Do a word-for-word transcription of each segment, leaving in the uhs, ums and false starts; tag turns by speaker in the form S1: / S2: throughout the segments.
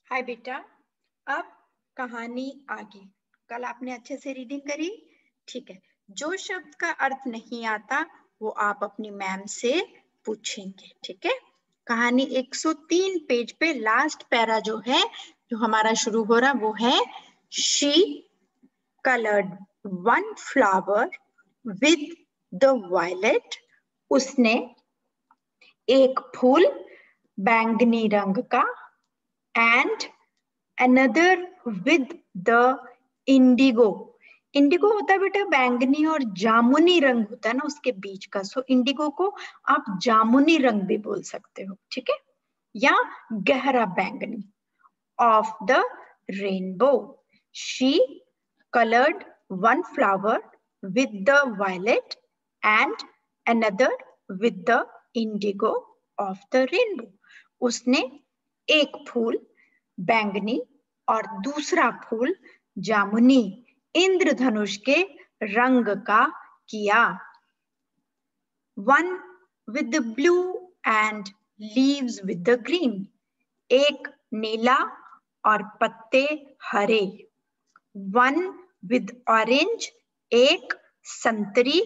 S1: हाय बेटा, अब कहानी आगे। कल आपने अच्छे से रीडिंग करी, ठीक है। जो शब्द का अर्थ नहीं आता वो आप अपनी मैम से पूछेंगे, ठीक है। कहानी एक सौ तीन पेज पे लास्ट पैरा जो है, जो हमारा शुरू हो रहा वो है she coloured one flower with the violet. उसने एक फूल बैंगनी रंग का and another with the indigo। Indigo होता है बेटा बैंगनी और जामुनी रंग होता है ना उसके बीच का, सो इंडिगो को आप जामुनी रंग भी बोल सकते हो, ठीक है, या गहरा बैंगनी। Of the rainbow she coloured one flower with the violet and another with the indigo of the rainbow. उसने एक फूल बैंगनी और दूसरा फूल जामुनी इंद्रधनुष के रंग का किया। One with the blue and leaves with the green. एक नीला और पत्ते हरे। वन विद ऑरेंज, एक संतरी।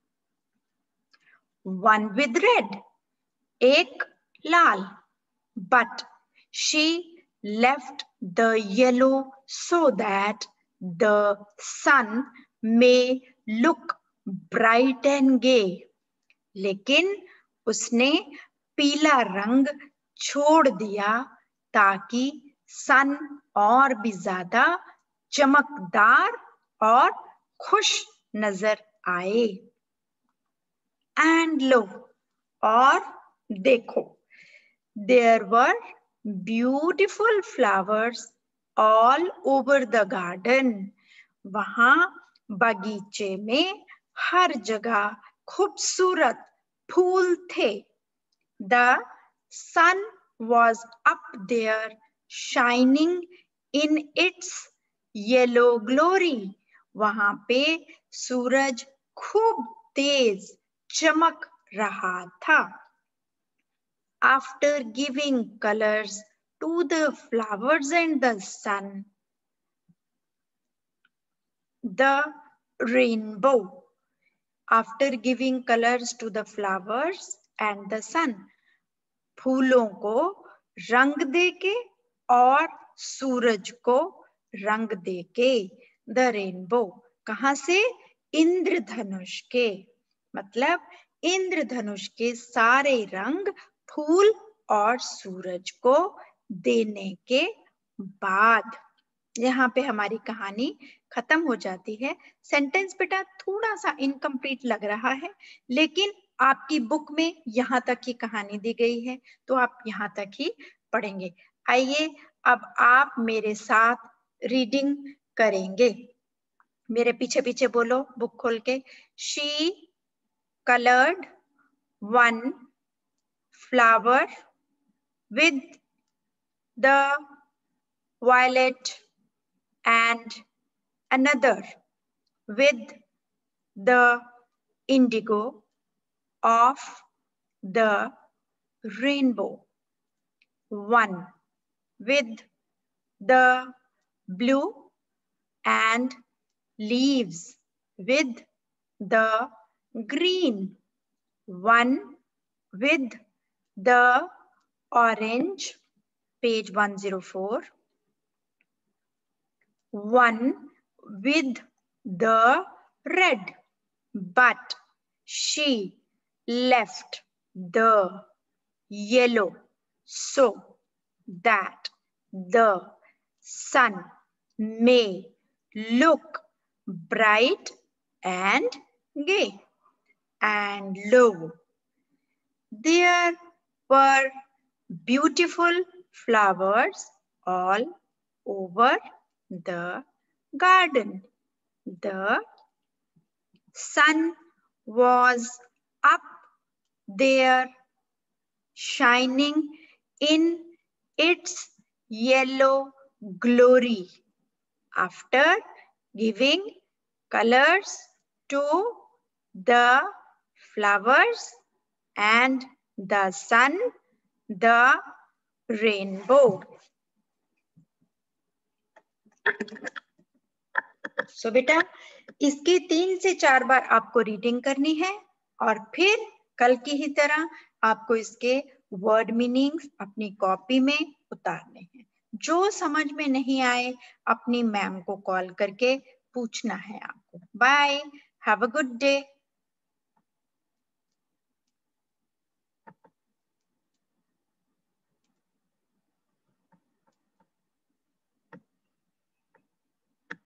S1: वन विद रेड, एक लाल। But she left the yellow so that the sun may look bright and gay। लेकिन उसने पीला रंग छोड़ दिया ताकि सन और भी ज्यादा चमकदार और खुश नजर आए। एंड लो, और देखो, there were beautiful flowers all over the garden। वहां बगीचे में हर जगह खूबसूरत फूल थे। The sun was up there shining in its yellow glory। वहां पे सूरज खूब तेज चमक रहा था। After giving colors to the flowers and the sun, the rainbow। After giving colors to the flowers and the sun, फूलों को रंग देके और सूरज को रंग देके। The rainbow कहाँ से? इंद्रधनुष के, मतलब इंद्रधनुष के सारे रंग फूल और सूरज को देने के बाद यहाँ पे हमारी कहानी खत्म हो जाती है। सेंटेंस बेटा थोड़ा सा इनकम्प्लीट लग रहा है, लेकिन आपकी बुक में यहाँ तक की कहानी दी गई है तो आप यहाँ तक ही पढ़ेंगे। आइए अब आप मेरे साथ रीडिंग करेंगे। मेरे पीछे पीछे बोलो बुक खोल के। She coloured one flower with the violet and another with the indigo of the rainbow। One with the blue and leaves with the green। One with the orange, page one oh four। One with the red, but she left the yellow so that the sun may look bright and gay। And lo, there were beautiful flowers all over the garden। The sun was up there shining in its yellow glory after giving colors to the flowers and the sun, the rainbow। So so, बेटा इसकी तीन से चार बार आपको reading करनी है और फिर कल की ही तरह आपको इसके वर्ड मीनिंग्स अपनी कॉपी में उतारने हैं। जो समझ में नहीं आए अपनी मैम को कॉल करके पूछना है आपको। Bye, have a good day.